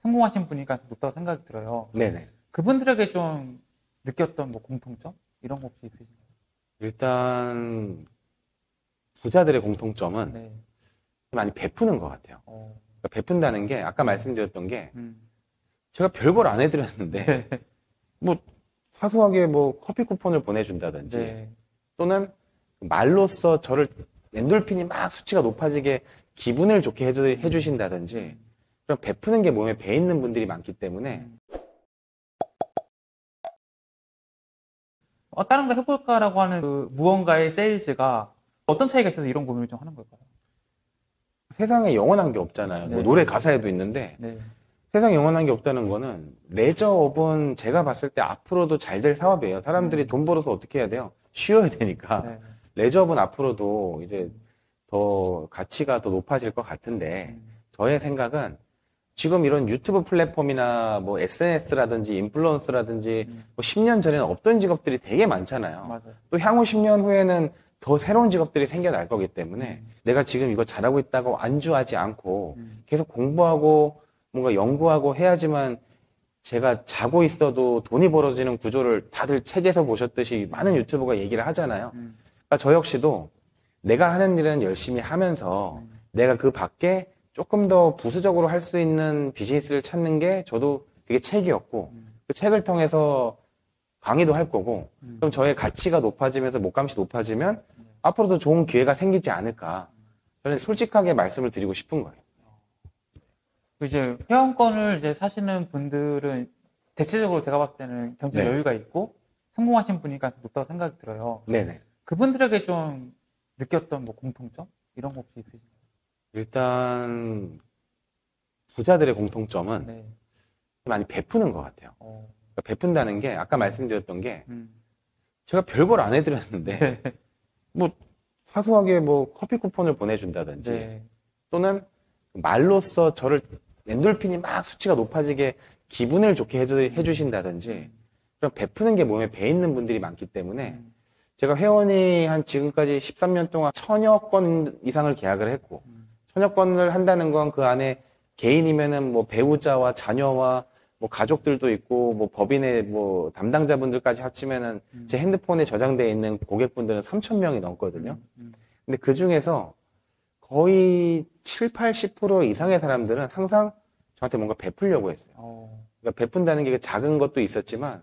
성공하신 분이니까 높다고 생각이 들어요. 네네. 그분들에게 좀 느꼈던 뭐 공통점? 이런 거 혹시 있으신가요? 일단 부자들의 공통점은 네. 많이 베푸는 것 같아요. 그러니까 베푼다는 게 아까 말씀드렸던 게 제가 별걸 안 해드렸는데 네. 뭐 사소하게 뭐 커피 쿠폰을 보내준다든지 네. 또는 말로써 저를 엔돌핀이 막 수치가 높아지게 기분을 좋게 해주신다든지 그런 베푸는 게 몸에 배 있는 분들이 많기 때문에 다른 거 해볼까라고 하는 그 무언가의 세일즈가 어떤 차이가 있어서 이런 고민을 좀 하는 걸까요? 세상에 영원한 게 없잖아요. 네. 뭐 노래 가사에도 있는데 네. 세상에 영원한 게 없다는 거는 레저업은 제가 봤을 때 앞으로도 잘 될 사업이에요. 사람들이 돈 벌어서 어떻게 해야 돼요? 쉬어야 되니까. 네. 레저업은 앞으로도 이제 더 가치가 더 높아질 것 같은데 저의 생각은 지금 이런 유튜브 플랫폼이나 뭐 SNS라든지 인플루언서라든지 뭐 10년 전에는 없던 직업들이 되게 많잖아요. 맞아요. 또 향후 10년 후에는 더 새로운 직업들이 생겨날 거기 때문에 내가 지금 이거 잘하고 있다고 안주하지 않고 계속 공부하고 뭔가 연구하고 해야지만 제가 자고 있어도 돈이 벌어지는 구조를 다들 책에서 보셨듯이 많은 유튜버가 얘기를 하잖아요. 그러니까 저 역시도 내가 하는 일은 열심히 하면서 내가 그 밖에 조금 더 부수적으로 할 수 있는 비즈니스를 찾는 게 저도 되게 책이었고 그 책을 통해서 강의도 할 거고 그럼 저의 가치가 높아지면서 목감시 높아지면 앞으로도 좋은 기회가 생기지 않을까 저는 솔직하게 말씀을 드리고 싶은 거예요. 이제 회원권을 이제 사시는 분들은 대체적으로 제가 봤을 때는 경제 네. 여유가 있고 성공하신 분이니까 높다고 생각이 들어요. 네네. 그분들에게 좀 느꼈던 뭐 공통점? 이런 거 혹시 있으신가요? 일단 부자들의 공통점은 네. 많이 베푸는 것 같아요. 그러니까 베푼다는 게 아까 말씀드렸던 게 제가 별걸 안 해드렸는데 뭐 사소하게 뭐 커피 쿠폰을 보내준다든지 네. 또는 말로써 저를 엔돌핀이 막 수치가 높아지게 기분을 좋게 해주신다든지 그런 베푸는 게 몸에 배 있는 분들이 많기 때문에 제가 회원이 한 지금까지 13년 동안 1000여 건 이상을 계약을 했고 1000여 건을 한다는 건 그 안에 개인이면은 뭐 배우자와 자녀와 뭐 가족들도 있고 뭐 법인의 뭐 담당자분들까지 합치면은 제 핸드폰에 저장되어 있는 고객분들은 3000명이 넘거든요. 근데 그 중에서 거의 7, 80% 이상의 사람들은 항상 저한테 뭔가 베풀려고 했어요. 그러니까 베푼다는 게 작은 것도 있었지만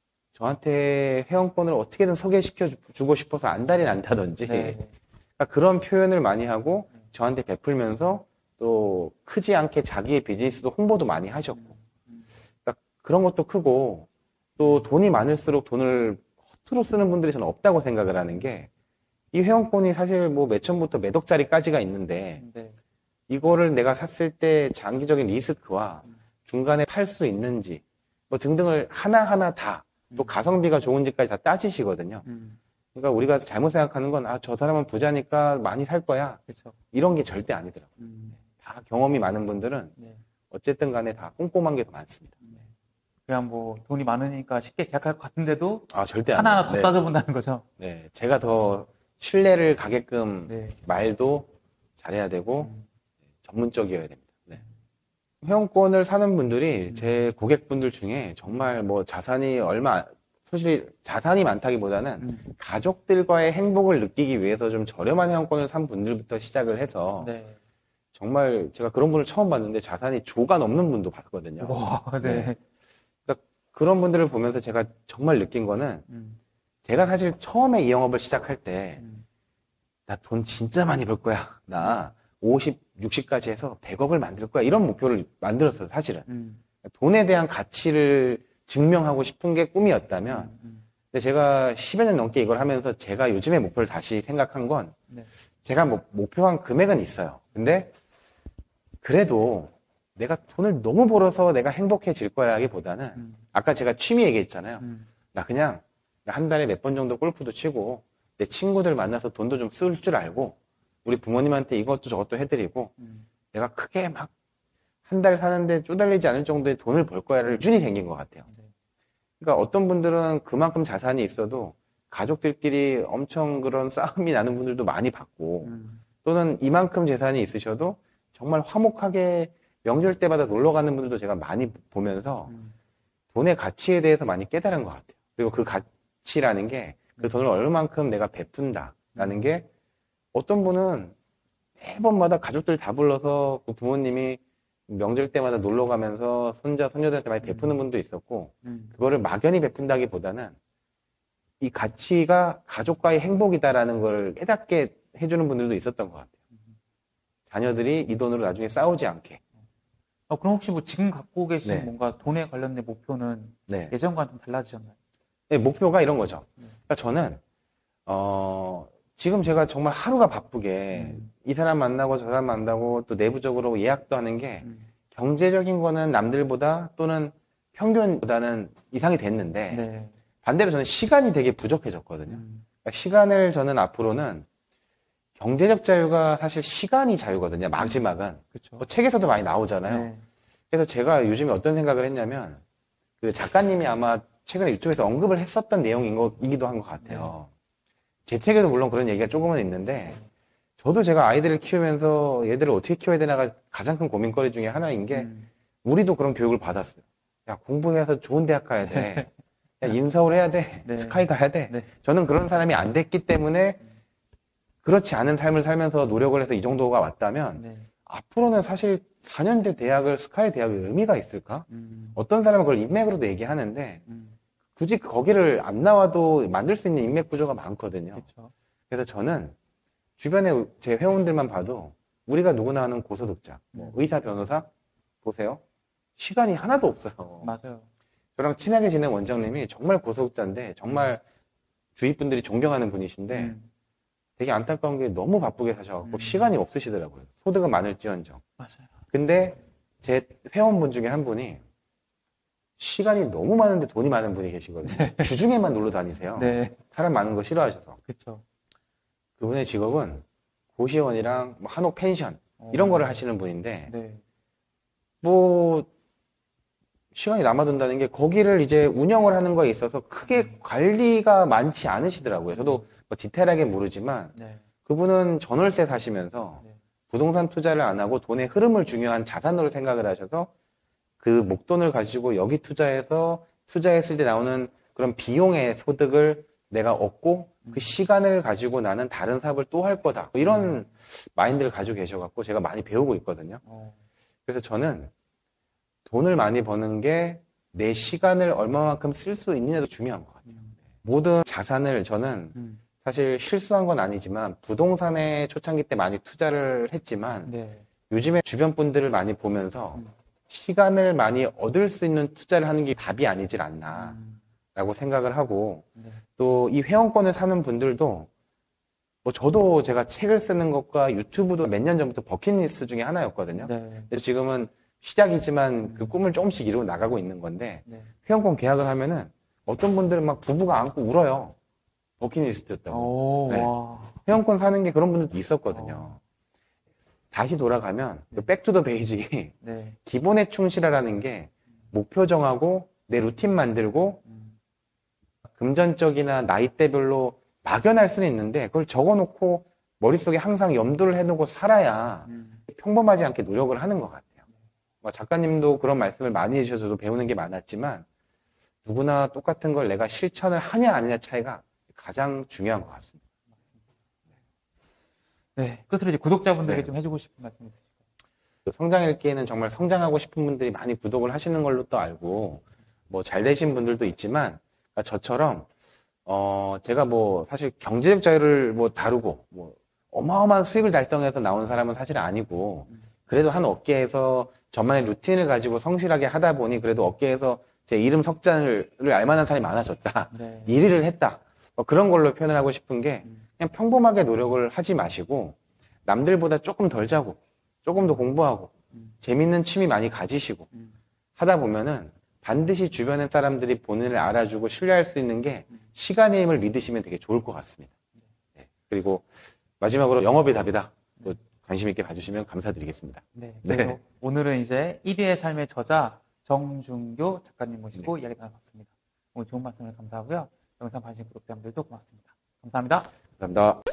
저한테 회원권을 어떻게든 소개시켜 주고 싶어서 안달이 난다든지 네. 그러니까 그런 표현을 많이 하고 저한테 베풀면서 또 크지 않게 자기의 비즈니스도 홍보도 많이 하셨고 그러니까 그런 것도 크고 또 돈이 많을수록 돈을 허투루 쓰는 분들이 저는 없다고 생각을 하는 게 이 회원권이 사실 뭐 몇 천부터 몇 억짜리까지가 있는데 네. 이거를 내가 샀을 때 장기적인 리스크와 중간에 팔 수 있는지 뭐 등등을 하나하나 다 또 가성비가 좋은지까지 다 따지시거든요. 그러니까 우리가 잘못 생각하는 건 아, 저 사람은 부자니까 많이 살 거야. 그렇죠. 이런 게 절대 아니더라고요. 다 경험이 많은 분들은 네. 어쨌든 간에 다 꼼꼼한 게 더 많습니다. 그냥 뭐 돈이 많으니까 쉽게 계약할 것 같은데도 아, 절대 안 하나하나 돼요. 더 네. 따져본다는 거죠. 네. 제가 더 신뢰를 가게끔 네. 말도 잘해야 되고 전문적이어야 됩니다. 네. 회원권을 사는 분들이 제 고객분들 중에 정말 뭐 자산이 솔직히 자산이 많다기보다는 가족들과의 행복을 느끼기 위해서 좀 저렴한 회원권을 산 분들부터 시작을 해서 네. 정말 제가 그런 분을 처음 봤는데 자산이 조가 넘는 분도 봤거든요. 와, 네. 네. 그러니까 그런 분들을 보면서 제가 정말 느낀 거는 제가 사실 처음에 이 영업을 시작할 때 나 돈 진짜 많이 벌 거야. 나 50, 60까지 해서 100억을 만들 거야. 이런 목표를 만들었어요, 사실은. 돈에 대한 가치를 증명하고 싶은 게 꿈이었다면 근데 제가 10여 년 넘게 이걸 하면서 제가 요즘의 목표를 다시 생각한 건 네. 제가 뭐 목표한 금액은 있어요. 근데 그래도 내가 돈을 너무 벌어서 내가 행복해질 거라기보다는 아까 제가 취미 얘기했잖아요. 나 그냥 한 달에 몇 번 정도 골프도 치고 내 친구들 만나서 돈도 좀 쓸 줄 알고 우리 부모님한테 이것도 저것도 해드리고 내가 크게 막 한 달 사는데 쪼달리지 않을 정도의 돈을 벌 거야를 기준이 생긴 것 같아요. 그러니까 어떤 분들은 그만큼 자산이 있어도 가족들끼리 엄청 그런 싸움이 나는 분들도 많이 봤고 또는 이만큼 재산이 있으셔도 정말 화목하게 명절 때마다 놀러 가는 분들도 제가 많이 보면서 돈의 가치에 대해서 많이 깨달은 것 같아요. 그리고 그 가치라는 게 그 돈을 얼마만큼 내가 베푼다라는 게 어떤 분은 매번마다 가족들 다 불러서 그 부모님이 명절 때마다 놀러 가면서 손자, 손녀들한테 많이 베푸는 분도 있었고 그거를 막연히 베푼다기보다는 이 가치가 가족과의 행복이다라는 걸 깨닫게 해주는 분들도 있었던 것 같아요. 자녀들이 이 돈으로 나중에 싸우지 않게. 그럼 혹시 뭐 지금 갖고 계신 네. 뭔가 돈에 관련된 목표는 네. 예전과는 좀 달라지셨나요? 네, 목표가 이런 거죠. 그러니까 저는 지금 제가 정말 하루가 바쁘게 이 사람 만나고 저 사람 만나고 또 내부적으로 예약도 하는 게 경제적인 거는 남들보다 또는 평균보다는 이상이 됐는데 네. 반대로 저는 시간이 되게 부족해졌거든요. 그러니까 시간을 저는 앞으로는 경제적 자유가 사실 시간이 자유거든요. 마지막은. 그렇죠. 뭐 책에서도 많이 나오잖아요. 네. 그래서 제가 요즘에 어떤 생각을 했냐면 그 작가님이 아마 최근에 유튜브에서 언급을 했었던 내용이기도 한 것 같아요. 제 책에도 물론 그런 얘기가 조금은 있는데 저도 제가 아이들을 키우면서 얘들을 어떻게 키워야 되나가 가장 큰 고민거리 중에 하나인 게 우리도 그런 교육을 받았어요. 야, 공부해서 좋은 대학 가야 돼. 야, 인서울 해야 돼. 네. 스카이 가야 돼. 네. 저는 그런 사람이 안 됐기 때문에 그렇지 않은 삶을 살면서 노력을 해서 이 정도가 왔다면 네. 앞으로는 사실 4년제 대학을 스카이 대학의 의미가 있을까? 어떤 사람은 그걸 인맥으로도 얘기하는데 굳이 거기를 안 나와도 만들 수 있는 인맥 구조가 많거든요. 그렇죠. 그래서 저는 주변에 제 회원들만 봐도 우리가 누구나 아는 고소득자, 뭐 의사, 변호사 보세요. 시간이 하나도 없어요. 맞아요. 저랑 친하게 지낸 원장님이 정말 고소득자인데 정말 주위 분들이 존경하는 분이신데 되게 안타까운 게 너무 바쁘게 사셔갖고 시간이 없으시더라고요. 소득은 많을지언정. 맞아요. 근데 제 회원분 중에 한 분이 시간이 너무 많은데 돈이 많은 분이 계시거든요. 주중에만 놀러 다니세요. 네. 사람 많은 거 싫어하셔서. 그렇죠. 그분의 직업은 고시원이랑 뭐 한옥 펜션 이런 거를 하시는 분인데 네. 뭐 시간이 남아돈다는 게 거기를 이제 운영을 하는 거에 있어서 크게 관리가 많지 않으시더라고요. 저도 뭐 디테일하게 모르지만 네. 그분은 전월세 사시면서 네. 부동산 투자를 안 하고 돈의 흐름을 중요한 자산으로 생각을 하셔서 그 목돈을 가지고 여기 투자해서 투자했을 때 나오는 그런 비용의 소득을 내가 얻고 그 시간을 가지고 나는 다른 사업을 또 할 거다. 뭐 이런 마인드를 가지고 계셔갖고 제가 많이 배우고 있거든요. 그래서 저는 돈을 많이 버는 게 내 시간을 얼마만큼 쓸 수 있느냐도 중요한 것 같아요. 모든 자산을 저는 사실 실수한 건 아니지만 부동산에 초창기 때 많이 투자를 했지만 네. 요즘에 주변 분들을 많이 보면서 시간을 많이 얻을 수 있는 투자를 하는 게 답이 아니질 않나 라고 생각을 하고 네. 또 이 회원권을 사는 분들도 뭐 저도 제가 책을 쓰는 것과 유튜브도 몇 년 전부터 버킷리스트 중에 하나였거든요. 네. 그래서 지금은 시작이지만 그 꿈을 조금씩 이루어 나가고 있는 건데 네. 회원권 계약을 하면은 어떤 분들은 막 부부가 안고 울어요. 버킷리스트였다고. 오, 네. 와. 회원권 사는 게 그런 분들도 있었거든요. 다시 돌아가면 백투더 베이직이 네. 기본에 충실하라는 게 목표 정하고 내 루틴 만들고 금전적이나 나이대별로 막연할 수는 있는데 그걸 적어놓고 머릿속에 항상 염두를 해놓고 살아야 평범하지 않게 노력을 하는 것 같아요. 뭐 작가님도 그런 말씀을 많이 해주셔서 저도 배우는 게 많았지만 누구나 똑같은 걸 내가 실천을 하냐 아니냐 차이가 가장 중요한 것 같습니다. 네. 끝으로 이제 구독자분들에게 네. 좀 해주고 싶은 말씀 있으실까요? 성장 읽기에는 정말 성장하고 싶은 분들이 많이 구독을 하시는 걸로 또 알고 뭐 잘 되신 분들도 있지만 그러니까 저처럼 제가 뭐 사실 경제적 자유를 뭐 다루고 뭐 어마어마한 수익을 달성해서 나온 사람은 사실 아니고 그래도 한 업계에서 저만의 루틴을 가지고 성실하게 하다 보니 그래도 업계에서 제 이름 석자를 알만한 사람이 많아졌다. 네. 1위를 했다. 뭐 그런 걸로 표현을 하고 싶은 게 그냥 평범하게 노력을 하지 마시고 남들보다 조금 덜 자고 조금 더 공부하고 재밌는 취미 많이 가지시고 하다 보면은 반드시 주변의 사람들이 본인을 알아주고 신뢰할 수 있는 게 시간의 힘을 믿으시면 되게 좋을 것 같습니다. 네. 그리고 마지막으로 영업의 답이다. 또 관심 있게 봐주시면 감사드리겠습니다. 네. 네. 그래서 오늘은 이제 1위의 삶의 저자 정준교 작가님 모시고 이야기 나눠봤습니다. 오늘 좋은 말씀을 감사하고요. 영상 봐주신 구독자분들도 고맙습니다. 감사합니다. 감사합니다.